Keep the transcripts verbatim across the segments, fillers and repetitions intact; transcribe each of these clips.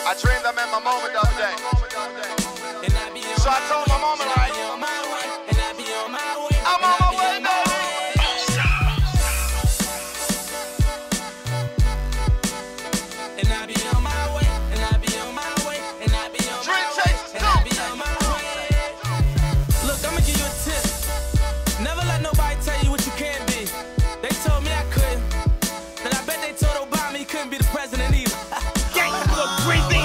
I dreamed I met my moment the other day. So I told my mama, like, I'm on my way now. And I be on my way, and I be on my way, and I be on my way, and I be on my way. Look, I'ma give you a tip. Never let nobody tell you what you can't be. They told me I couldn't, and I bet they told Obama he couldn't be the president either. Gangsta look great deal.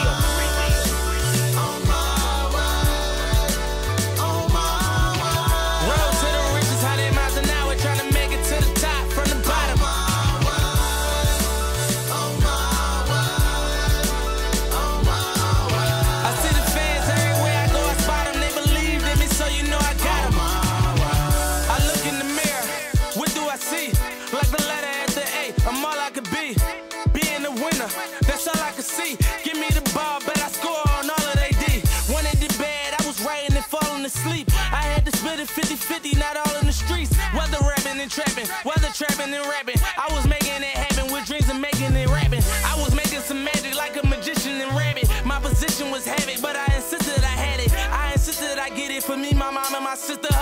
Like the letter at the A, I'm all I could be. Being a winner, that's all I could see. Give me the ball, bet I score on all of they D. Wanted it bad, I was writing and falling asleep. I had to split it fifty fifty, not all in the streets. Whether rapping and trapping, whether trapping and rapping. I was making it happen with dreams and making it rapping. I was making some magic like a magician and rabbit. My position was heavy, but I insisted I had it. I insisted I get it for me, my mom, and my sister.